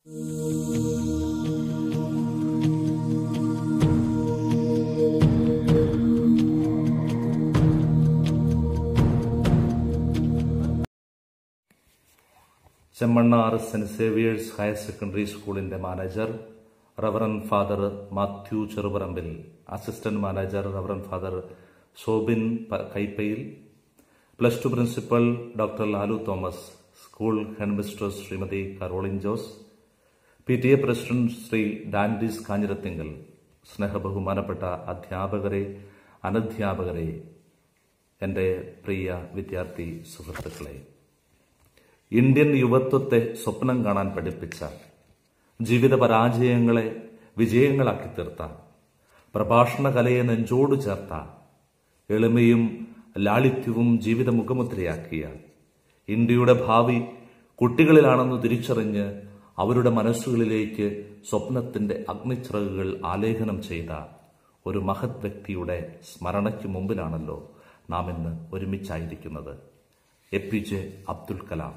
Chemmannar saint Xavier's higher secondary സ്കൂളിന്റെ manager reverend father Mathew Cheruparambil, assistant manager reverend father Sobin Kaippayil, plus two principal doctor Lalu Thomas, school headmistress Shrimati Caroline Jose, PTA president Shri Dandis Kanjirathinkal, സ്നേഹബഹുമാനപ്പെട്ട അധ്യാപകരെ, അനധ്യാപകരെ, എന്റെ പ്രിയ വിദ്യാർത്ഥി സുഹൃത്തുക്കളെ, ഇന്ത്യൻ യുവത്വത്തെ സ്വപ്നം കാണാൻ പഠിപ്പിച്ച, ജീവിത പരാജയങ്ങളെ വിജയങ്ങളാക്കി തീർത്ത, പ്രഭാഷണ കലയെ നെഞ്ചോട് ചേർത്ത, എളിമയും ലാളിത്യവും ജീവിത മുഖമുദ്രയാക്കിയ, ഇന്ത്യയുടെ ഭാവി കുട്ടികളിലാണെന്ന് തിരിച്ചറിഞ്ഞ് അവരുടെ മനസ്സുകളിലേക്ക് സ്വപ്നത്തിന്റെ അഗ്നിച്ചിറകുകൾ ആലേഖനം ചെയ്ത ഒരു മഹത് വ്യക്തിയുടെ സ്മരണയ്ക്ക് മുമ്പിലാണല്ലോ നാം ഇന്ന് ഒരുമിച്ചായിരിക്കുന്നത്. APJ അബ്ദുൽ കലാം,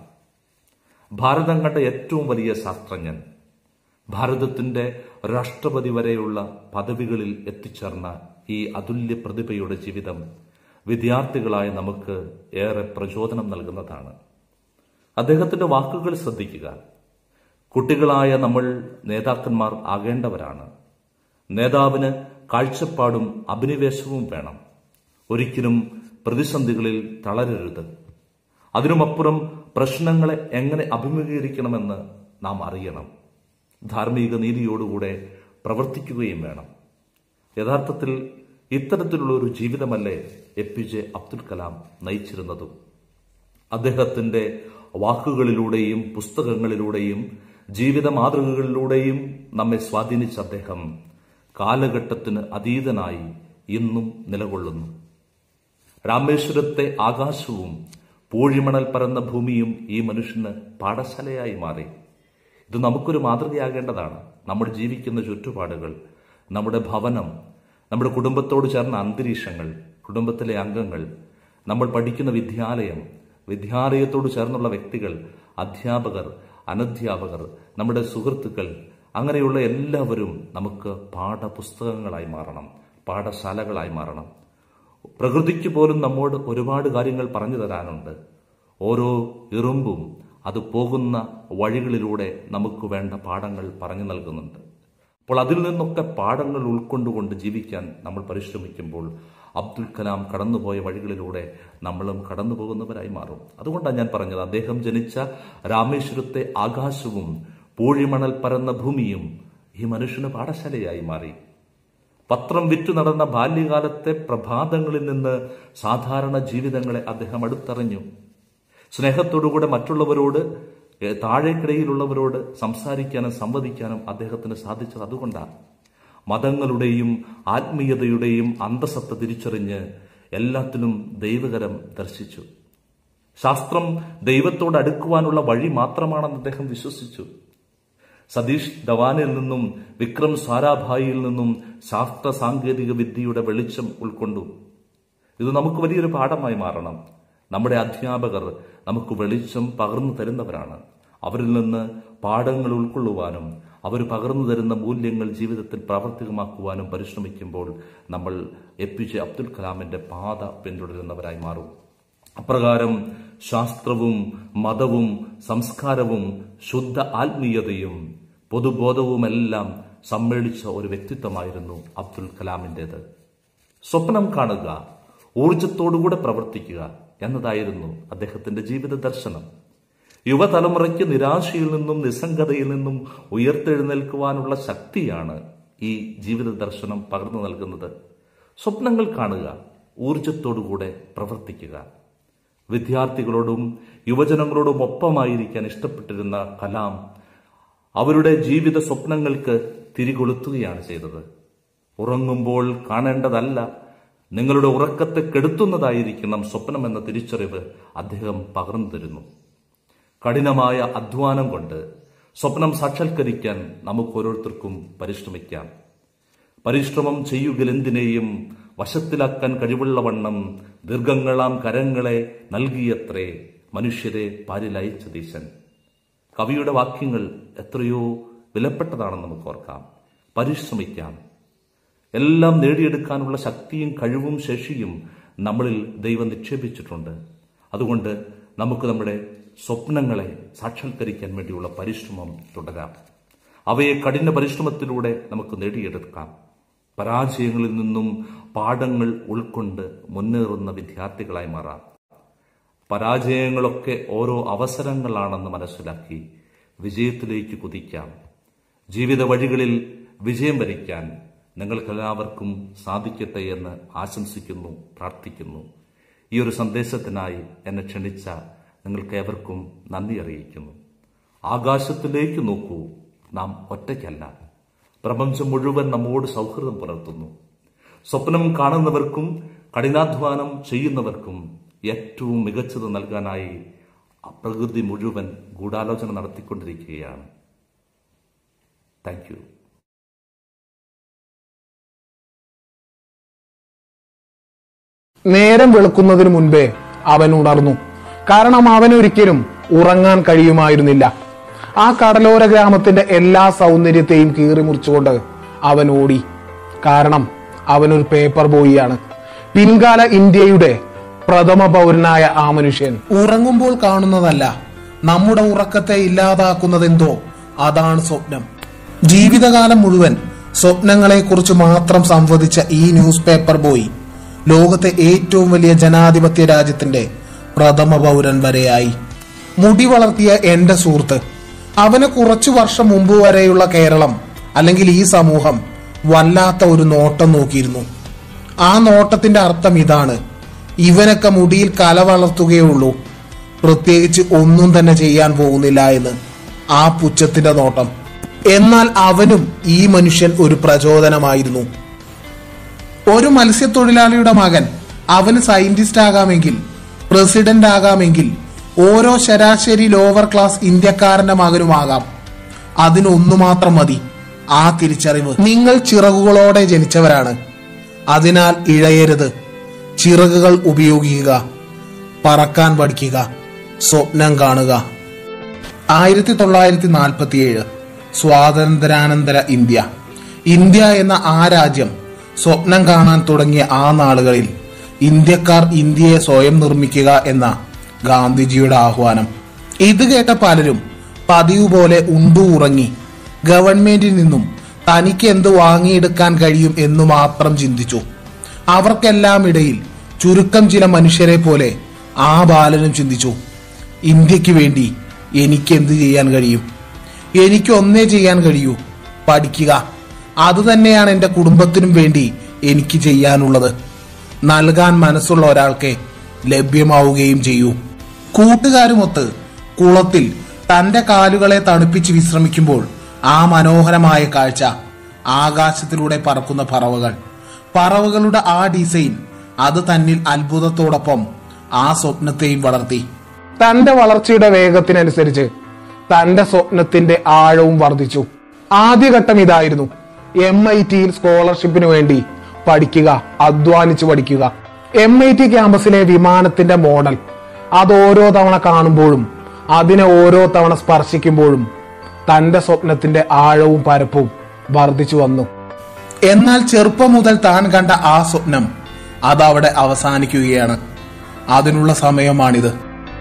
ഭാരതം കണ്ട ഏറ്റവും വലിയ ശാസ്ത്രജ്ഞൻ, ഭാരതത്തിന്റെ രാഷ്ട്രപതി വരെയുള്ള പദവികളിൽ എത്തിച്ചേർന്ന ഈ അതുല്യ പ്രതിഭയുടെ ജീവിതം വിദ്യാർത്ഥികളായ നമുക്ക് ഏറെ പ്രചോദനം നൽകുന്നതാണ്. അദ്ദേഹത്തിന്റെ വാക്കുകൾ ശ്രദ്ധിക്കുക. കുട്ടികളായ നമ്മൾ നേതാക്കന്മാർ ആകേണ്ടവരാണ്. നേതാവിന് കാഴ്ചപ്പാടും അഭിനിവേശവും വേണം. ഒരിക്കലും പ്രതിസന്ധികളിൽ തളരരുത്. അതിനുമപ്പുറം പ്രശ്നങ്ങളെ എങ്ങനെ അഭിമുഖീകരിക്കണമെന്ന് നാം അറിയണം. ധാർമ്മിക നീതിയോടുകൂടെ പ്രവർത്തിക്കുകയും വേണം. യഥാർത്ഥത്തിൽ ഇത്തരത്തിലുള്ള ഒരു ജീവിതമല്ലേ APJ അബ്ദുൽ കലാം നയിച്ചിരുന്നതും. അദ്ദേഹത്തിന്റെ വാക്കുകളിലൂടെയും പുസ്തകങ്ങളിലൂടെയും ജീവിത മാതൃകകളിലൂടെയും നമ്മെ സ്വാധീനിച്ച അദ്ദേഹം കാലഘട്ടത്തിന് അതീതനായി ഇന്നും നിലകൊള്ളുന്നു. രാമേശ്വരത്തെ ആകാശവും പൂഴിമണൽ പരന്ന ഭൂമിയും ഈ മനുഷ്യന് പാഠശാലയായി മാറി. ഇത് നമുക്കൊരു മാതൃകയാകേണ്ടതാണ്. നമ്മൾ ജീവിക്കുന്ന ചുറ്റുപാടുകൾ, നമ്മുടെ ഭവനം, നമ്മുടെ കുടുംബത്തോട് ചേർന്ന അന്തരീക്ഷങ്ങൾ, കുടുംബത്തിലെ അംഗങ്ങൾ, നമ്മൾ പഠിക്കുന്ന വിദ്യാലയം, വിദ്യാലയത്തോട് ചേർന്നുള്ള വ്യക്തികൾ, അധ്യാപകർ, അനധ്യാപകർ, നമ്മുടെ സുഹൃത്തുക്കൾ, അങ്ങനെയുള്ള എല്ലാവരും നമുക്ക് പാഠപുസ്തകങ്ങളായി മാറണം, പാഠശാലകളായി മാറണം. പ്രകൃതിക്ക് പോലും നമ്മോട് ഒരുപാട് കാര്യങ്ങൾ പറഞ്ഞു തരാനുണ്ട്. ഓരോ ഇറുമ്പും അത് പോകുന്ന വഴികളിലൂടെ നമുക്ക് വേണ്ട പാഠങ്ങൾ പറഞ്ഞു നൽകുന്നുണ്ട്. അപ്പോൾ അതിൽ നിന്നൊക്കെ പാഠങ്ങൾ ഉൾക്കൊണ്ടുകൊണ്ട് ജീവിക്കാൻ നമ്മൾ പരിശ്രമിക്കുമ്പോൾ അബ്ദുൽ കലാം കടന്നുപോയ വഴികളിലൂടെ നമ്മളും കടന്നു പോകുന്നവരായി മാറും. അതുകൊണ്ടാണ് ഞാൻ പറഞ്ഞത്, അദ്ദേഹം ജനിച്ച രാമേശ്വരത്തെ ആകാശവും പൂഴിമണൽ പരന്ന ഭൂമിയും ഈ മനുഷ്യന് പാഠശാലയായി മാറി. പത്രം വിറ്റു നടന്ന ബാല്യകാലത്തെ പ്രഭാതങ്ങളിൽ നിന്ന് സാധാരണ ജീവിതങ്ങളെ അദ്ദേഹം അടുത്തറിഞ്ഞു. സ്നേഹത്തോടുകൂടെ മറ്റുള്ളവരോട്, താഴേക്കിടയിലുള്ളവരോട് സംസാരിക്കാനും സംവദിക്കാനും അദ്ദേഹത്തിന് സാധിച്ചത് അതുകൊണ്ടാണ്. മതങ്ങളുടെയും ആത്മീയതയുടെയും അന്തസത്ത തിരിച്ചറിഞ്ഞ് എല്ലാത്തിലും ദൈവകരം ദർശിച്ചു. ശാസ്ത്രം ദൈവത്തോട് അടുക്കുവാനുള്ള വഴി മാത്രമാണെന്ന് അദ്ദേഹം വിശ്വസിച്ചു. സതീഷ് ധവാനിൽ നിന്നും വിക്രം സാരാഭായിയിൽ നിന്നും ശാസ്ത്ര സാങ്കേതിക വിദ്യയുടെ വെളിച്ചം ഉൾക്കൊണ്ടു. ഇത് നമുക്ക് വലിയൊരു പാഠമായി മാറണം. നമ്മുടെ അധ്യാപകർ നമുക്ക് വെളിച്ചം പകർന്നു തരുന്നവരാണ്. അവരിൽ നിന്ന് പാഠങ്ങൾ ഉൾക്കൊള്ളുവാനും അവർ പകർന്നു തരുന്ന മൂല്യങ്ങൾ ജീവിതത്തിൽ പ്രാവർത്തികമാക്കുവാനും പരിശ്രമിക്കുമ്പോൾ നമ്മൾ APJ അബ്ദുൽ കലാമിന്റെ പാത പിന്തുടരുന്നവരായി മാറും. അപ്രകാരം ശാസ്ത്രവും മതവും സംസ്കാരവും ശുദ്ധ ആത്മീയതയും പൊതുബോധവുമെല്ലാം സമ്മേളിച്ച ഒരു വ്യക്തിത്വമായിരുന്നു അബ്ദുൽ കലാമിൻ്റെത്. സ്വപ്നം കാണുക, ഊർജത്തോടുകൂടെ പ്രവർത്തിക്കുക എന്നതായിരുന്നു അദ്ദേഹത്തിന്റെ ജീവിത ദർശനം. യുവതലമുറയ്ക്ക് നിരാശയിൽ നിന്നും നിസ്സംഗതയിൽ നിന്നും ഉയർത്തെഴുന്നേൽക്കുവാനുള്ള ശക്തിയാണ് ഈ ജീവിത ദർശനം പകർന്നു നൽകുന്നത്. സ്വപ്നങ്ങൾ കാണുക, ഊർജത്തോടുകൂടെ പ്രവർത്തിക്കുക. വിദ്യാർത്ഥികളോടും യുവജനങ്ങളോടും ഒപ്പമായിരിക്കാൻ ഇഷ്ടപ്പെട്ടിരുന്ന കലാം അവരുടെ ജീവിത സ്വപ്നങ്ങൾക്ക് തിരികൊളുത്തുകയാണ് ചെയ്തത്. ഉറങ്ങുമ്പോൾ കാണേണ്ടതല്ല, നിങ്ങളുടെ ഉറക്കത്തെ കെടുത്തുന്നതായിരിക്കണം സ്വപ്നം എന്ന തിരിച്ചറിവ് അദ്ദേഹം പകർന്നു തരുന്നു. കഠിനമായ അധ്വാനം കൊണ്ട് സ്വപ്നം സാക്ഷാത്കരിക്കാൻ നമുക്ക് ഓരോരുത്തർക്കും പരിശ്രമിക്കാം. പരിശ്രമം ചെയ്യുകലെന്തിനേയും വശത്തിലാക്കാൻ കഴിവുള്ളവണ്ണം ദീർഘങ്ങളാം കരങ്ങളെ നൽകിയത്രേ മനുഷ്യരെ പാരിലയച്ചതീശൻ. കവിയുടെ വാക്യങ്ങൾ എത്രയോ വിലപ്പെട്ടതാണെന്ന് നമുക്ക് ഓർക്കാം. പരിശ്രമിക്കാം. എല്ലാം നേടിയെടുക്കാനുള്ള ശക്തിയും കഴിവും ശേഷിയും നമ്മളിൽ ദൈവം നിക്ഷേപിച്ചിട്ടുണ്ട്. അതുകൊണ്ട് നമുക്ക് നമ്മുടെ സ്വപ്നങ്ങളെ സാക്ഷാത്കരിക്കാൻ വേണ്ടിയുള്ള പരിശ്രമം തുടരാം. അവയെ കഠിന പരിശ്രമത്തിലൂടെ നമുക്ക് നേടിയെടുക്കാം. പരാജയങ്ങളിൽ നിന്നും പാഠങ്ങൾ ഉൾക്കൊണ്ട് മുന്നേറുന്ന വിദ്യാർത്ഥികളായി മാറാം. പരാജയങ്ങളൊക്കെ ഓരോ അവസരങ്ങളാണെന്ന് മനസ്സിലാക്കി വിജയത്തിലേക്ക് കുതിക്കാം. ജീവിത വഴികളിൽ വിജയം വരിക്കാൻ നിങ്ങൾക്കെല്ലാവർക്കും സാധിക്കട്ടെ എന്ന് ആശംസിക്കുന്നു, പ്രാർത്ഥിക്കുന്നു. ഈ ഒരു സന്ദേശത്തിനായി എന്നെ ക്ഷണിച്ച നിങ്ങൾക്കേവർക്കും നന്ദി അറിയിക്കുന്നു. ആകാശത്തിലേക്ക് നോക്കൂ, നാം ഒറ്റയ്ക്കല്ല. പ്രപഞ്ചം മുഴുവൻ നമ്മോട് സൗഹൃദം പുലർത്തുന്നു. സ്വപ്നം കാണുന്നവർക്കും കഠിനാധ്വാനം ചെയ്യുന്നവർക്കും ഏറ്റവും മികച്ചത് നൽകാനായി പ്രകൃതി മുഴുവൻ ഗൂഢാലോചന നടത്തിക്കൊണ്ടിരിക്കുകയാണ്. Thank you. നേരം വെളുക്കുന്നതിന് മുൻപേ അവൻ ഉണർന്നു. കാരണം അവനൊരിക്കലും ഉറങ്ങാൻ കഴിയുമായിരുന്നില്ല. ആ കടലോര ഗ്രാമത്തിന്റെ എല്ലാ സൗന്ദര്യത്തെയും കീറിമുറിച്ചുകൊണ്ട് അവൻ ഓടി. കാരണം അവനൊരു പേപ്പർ ബോയിയാണ്. പിൻകാല ഇന്ത്യയുടെ പ്രഥമ പൗരനായ ആ മനുഷ്യൻ ഉറങ്ങുമ്പോൾ കാണുന്നതല്ല, നമ്മുടെ ഉറക്കത്തെ ഇല്ലാതാക്കുന്നതെന്തോ അതാണ് സ്വപ്നം. ജീവിതകാലം മുഴുവൻ സ്വപ്നങ്ങളെ കുറിച്ച് മാത്രം സംവദിച്ച ഈ ന്യൂസ് പേപ്പർ ബോയ് ലോകത്തെ ഏറ്റവും വലിയ ജനാധിപത്യ രാജ്യത്തിന്റെ പ്രഥമ പൗരൻ വരെയായി. മുടി വളർത്തിയ എന്റെ സുഹൃത്ത്, അവന് കുറച്ചു വർഷം മുമ്പ് വരെയുള്ള കേരളം അല്ലെങ്കിൽ ഈ സമൂഹം വല്ലാത്ത ഒരു നോട്ടം നോക്കിയിരുന്നു. ആ നോട്ടത്തിന്റെ അർത്ഥം ഇതാണ്: ഇവനൊക്കെ മുടിയിൽ കല വളർത്തുകയുള്ളൂ, പ്രത്യേകിച്ച് ഒന്നും തന്നെ ചെയ്യാൻ പോകുന്നില്ല എന്ന്. ആ പുച്ഛത്തിന്റെ നോട്ടം. എന്നാൽ അവനും ഈ മനുഷ്യൻ ഒരു പ്രചോദനമായിരുന്നു. ഒരു മത്സ്യത്തൊഴിലാളിയുടെ മകൻ അവന് സയന്റിസ്റ്റ് ആകാമെങ്കിൽ, പ്രസിഡന്റ് ആകാമെങ്കിൽ, ഓരോ ശരാശരി ലോവർ ക്ലാസ് ഇന്ത്യക്കാരന്റെ മകനുമാകാം. അതിനൊന്നു മാത്രം മതി, ആ തിരിച്ചറിവ്. നിങ്ങൾ ചിറകുകളോടെ ജനിച്ചവരാണ്. അതിനാൽ ഇഴയരുത്. ചിറകുകൾ ഉപയോഗിക്കുക, പറക്കാൻ പഠിക്കുക, സ്വപ്നം കാണുക. 1947 സ്വാതന്ത്ര്യാനന്തര ഇന്ത്യ. ഇന്ത്യ എന്ന ആ രാജ്യം സ്വപ്നം കാണാൻ തുടങ്ങിയ ആ നാളുകളിൽ ഇന്ത്യക്കാർ ഇന്ത്യയെ സ്വയം നിർമ്മിക്കുക എന്ന ഗാന്ധിജിയുടെ ആഹ്വാനം. ഇത് കേട്ട പലരും പതിവ് പോലെ ഉണ്ടു ഉറങ്ങി ഗവൺമെന്റിൽ നിന്നും തനിക്ക് എന്ത് വാങ്ങിയെടുക്കാൻ കഴിയും എന്നു മാത്രം ചിന്തിച്ചു. അവർക്കെല്ലാം ഇടയിൽ ചുരുക്കം ചില മനുഷ്യരെ പോലെ ആ ബാലനും ചിന്തിച്ചു, ഇന്ത്യക്ക് വേണ്ടി എനിക്ക് എന്ത് ചെയ്യാൻ കഴിയും? എനിക്ക് ഒന്നേ ചെയ്യാൻ കഴിയൂ, പഠിക്കുക. അതുതന്നെയാണ് എന്റെ കുടുംബത്തിനും വേണ്ടി എനിക്ക് ചെയ്യാനുള്ളത്. നൽകാൻ മനസ്സുള്ള ഒരാൾക്ക് ലഭ്യമാവുകയും ചെയ്യൂ. കൂട്ടുകാരുമൊത്ത് കുളത്തിൽ തന്റെ കാലുകളെ തണുപ്പിച്ച് വിശ്രമിക്കുമ്പോൾ ആ മനോഹരമായ കാഴ്ച, ആകാശത്തിലൂടെ പറക്കുന്ന പറവകൾ, പറവകളുടെ ആ ഡിസൈൻ, അത് തന്നിൽ അത്ഭുതത്തോടൊപ്പം ആ സ്വപ്നത്തെയും വളർത്തി. തന്റെ വളർച്ചയുടെ വേഗത്തിനനുസരിച്ച് തന്റെ സ്വപ്നത്തിന്റെ ആഴവും വർദ്ധിച്ചു. ആദ്യഘട്ടം ഇതായിരുന്നു: MITയിൽ സ്കോളർഷിപ്പിന് വേണ്ടി പഠിക്കുക, അധ്വാനിച്ചു പഠിക്കുക. MIT ക്യാമ്പസിലെ വിമാനത്തിന്റെ മോഡൽ, അത് ഓരോ തവണ കാണുമ്പോഴും അതിനെ ഓരോ തവണ സ്പർശിക്കുമ്പോഴും തന്റെ സ്വപ്നത്തിന്റെ ആഴവും പരപ്പും വർദ്ധിച്ചു വന്നു. എന്നാൽ ചെറുപ്പം മുതൽ താൻ കണ്ട ആ സ്വപ്നം അതവിടെ അവസാനിക്കുകയാണ്. അതിനുള്ള സമയമാണിത്.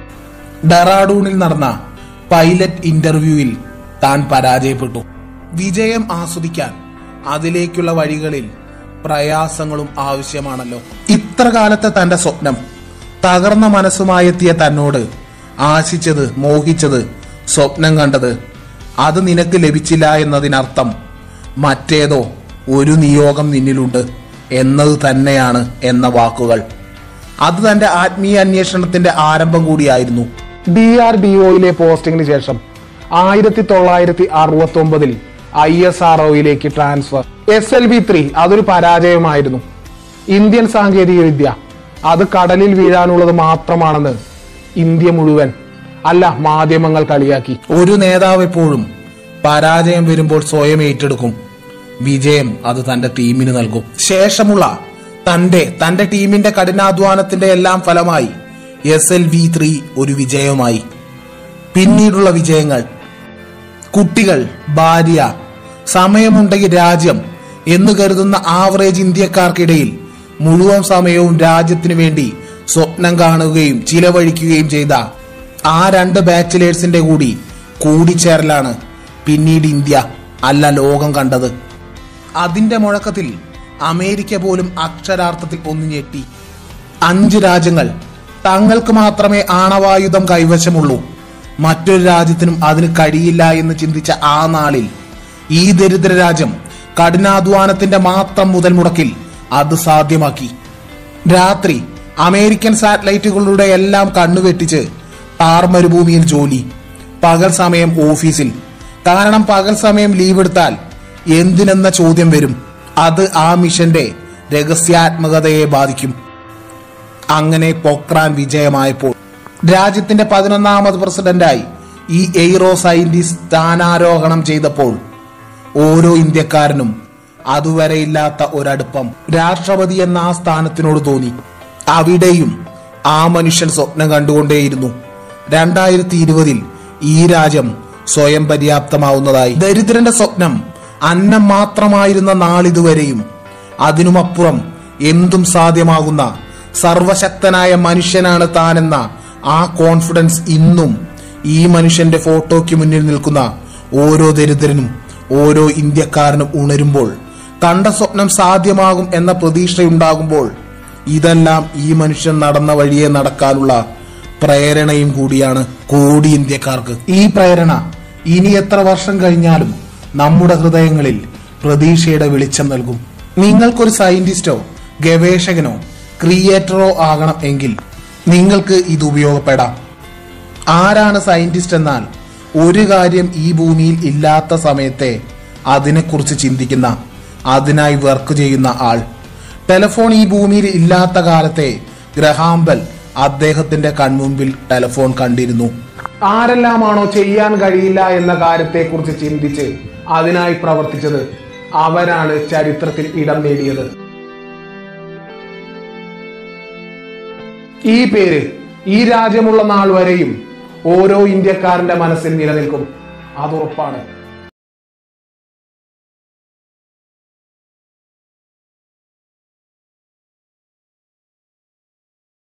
ഡെറാഡൂണിൽ നടന്ന പൈലറ്റ് ഇന്റർവ്യൂവിൽ താൻ പരാജയപ്പെട്ടു. വിജയം ആസ്വദിക്കാൻ അതിലേക്കുള്ള വഴികളിൽ പ്രയാസങ്ങളും ആവശ്യമാണല്ലോ. ഇത്ര കാലത്തെ തന്റെ സ്വപ്നം തകർന്ന മനസ്സുമായെത്തിയ തന്നോട് ആശിച്ചത്, മോഹിച്ചത്, സ്വപ്നം കണ്ടത്, അത് നിനക്ക് ലഭിച്ചില്ല എന്നതിനർത്ഥം മറ്റേതോ ഒരു നിയോഗം നിന്നിലുണ്ട് എന്നത് തന്നെയാണ് എന്ന വാക്കുകൾ. അത് തന്റെ ആത്മീയ അന്വേഷണത്തിന്റെ ആരംഭം കൂടിയായിരുന്നു. DRDOയിലെ പോസ്റ്റിംഗിന് ശേഷം 1969 ISROയിലേക്ക് ട്രാൻസ്ഫർ. SLV-3 അതൊരു പരാജയമായിരുന്നു. ഇന്ത്യൻ സാങ്കേതിക വിദ്യ അത് കടലിൽ വീഴാനുള്ളത് മാത്രമാണെന്ന് ഇന്ത്യ മുഴുവൻ, അല്ല മാധ്യമങ്ങൾ കളിയാക്കി. ഒരു നേതാവ് എപ്പോഴും പരാജയം വരുമ്പോൾ സ്വയം ഏറ്റെടുക്കും. വിജയം അത് തന്റെ ടീമിന് നൽകും. ശേഷമുള്ള തന്റെ ടീമിന്റെ കഠിനാധ്വാനത്തിന്റെ എല്ലാം ഫലമായി SLV-3 ഒരു വിജയമായി. പിന്നീടുള്ള വിജയങ്ങൾ കുട്ടികൾ, ഭാര്യ, സമയമുണ്ടെങ്കിൽ രാജ്യം എന്ന് കരുതുന്ന ആവറേജ് ഇന്ത്യക്കാർക്കിടയിൽ മുഴുവൻ സമയവും രാജ്യത്തിനു വേണ്ടി സ്വപ്നം കാണുകയും ചിലവഴിക്കുകയും ചെയ്ത ആ 2 ബാച്ചിലേഴ്സിന്റെ കൂടിച്ചേരലാണ് പിന്നീട് ഇന്ത്യ അല്ല ലോകം കണ്ടത്. അതിന്റെ മുഴക്കത്തിൽ അമേരിക്ക പോലും അക്ഷരാർത്ഥത്തിൽ ഒന്ന് ഞെട്ടി. 5 രാജ്യങ്ങൾ തങ്ങൾക്ക് മാത്രമേ ആണവായുധം കൈവശമുള്ളൂ, മറ്റൊരു രാജ്യത്തിനും അതിന് കഴിയില്ല എന്ന് ചിന്തിച്ച ആ നാളിൽ ഈ ദരിദ്ര രാജ്യം കഠിനാധ്വാനത്തിന്റെ മാത്രം മുതൽ മുടക്കിൽ അത് സാധ്യമാക്കി. രാത്രി അമേരിക്കൻ സാറ്റലൈറ്റുകളുടെ എല്ലാം കണ്ണുവെട്ടിച്ച് താർ മരുഭൂമിയിൽ ജോലി, പകൽ സമയം ഓഫീസിൽ. കാരണം പകൽ സമയം ലീവ് എടുത്താൽ എന്തിനെന്ന ചോദ്യം വരും. അത് ആ മിഷന്റെ രഹസ്യാത്മകതയെ ബാധിക്കും. അങ്ങനെ പൊക്രാൻ വിജയമായപ്പോൾ രാജ്യത്തിന്റെ 11ാമത് പ്രസിഡന്റായി ഈ എയ്റോ സയന്റിസ്റ്റ് സ്ഥാനാരോഹണം ചെയ്തപ്പോൾ ഓരോ ഇന്ത്യക്കാരനും അതുവരെയില്ലാത്ത ഒരടുപ്പം രാഷ്ട്രപതി എന്ന ആ സ്ഥാനത്തിനോട് തോന്നി. അവിടെയും ആ മനുഷ്യൻ സ്വപ്നം കണ്ടുകൊണ്ടേയിരുന്നു 2020 ഈ രാജ്യം സ്വയം പര്യാപ്തമാവുന്നതായി. ദരിദ്രന്റെ സ്വപ്നം അന്നം മാത്രമായിരുന്ന നാളിതുവരെയും അതിനുമപ്പുറം എന്തും സാധ്യമാകുന്ന സർവശക്തനായ മനുഷ്യനാണ് താനെന്ന ആ കോൺഫിഡൻസ് ഇന്നും ഈ മനുഷ്യന്റെ ഫോട്ടോയ്ക്ക് മുന്നിൽ നിൽക്കുന്ന ഓരോ ദരിദ്രനും ഓരോ ഇന്ത്യക്കാരനും ഉണരുമ്പോൾ, കണ്ട സ്വപ്നം സാധ്യമാകും എന്ന പ്രതീക്ഷയുണ്ടാകുമ്പോൾ, ഇതെല്ലാം ഈ മനുഷ്യൻ നടന്ന വഴിയെ നടക്കാനുള്ള പ്രേരണയും കൂടിയാണ് കോടി ഇന്ത്യക്കാർക്ക്. ഈ പ്രേരണ ഇനി എത്ര വർഷം കഴിഞ്ഞാലും നമ്മുടെ ഹൃദയങ്ങളിൽ പ്രതീക്ഷയുടെ വെളിച്ചം നൽകും. നിങ്ങൾക്കൊരു സയന്റിസ്റ്റോ ഗവേഷകനോ ക്രിയേറ്ററോ ആകണം എങ്കിൽ നിങ്ങൾക്ക് ഇത് ഉപയോഗപ്പെടാം. ആരാണ് സയന്റിസ്റ്റ് എന്നാൽ ഒരു കാര്യം ഈ ഭൂമിയിൽ ഇല്ലാത്ത സമയത്തെ അതിനെക്കുറിച്ച് ചിന്തിക്കുന്ന, അതിനായി വർക്ക് ചെയ്യുന്ന ആൾ. ടെലിഫോൺ ഈ ഭൂമിയിൽ ഇല്ലാത്ത കാലത്തെ ഗ്രഹാം ബെൽ അദ്ദേഹത്തിന്റെ കൺമുമ്പിൽ ടെലിഫോൺ കണ്ടിരുന്നു. ആരെല്ലാമാണോ ചെയ്യാൻ കഴിയില്ല എന്ന കാര്യത്തെക്കുറിച്ച് ചിന്തിച്ച് അതിനായി പ്രവർത്തിച്ചത് അവരാണ് ചരിത്രത്തിൽ ഇടം നേടിയത്. ഈ പേര് ഈ രാജ്യമുള്ള നാൾ വരെയും ഓരോ ഇന്ത്യക്കാരന്റെ മനസ്സിൽ നിലനിൽക്കും, അതുറപ്പാണ്.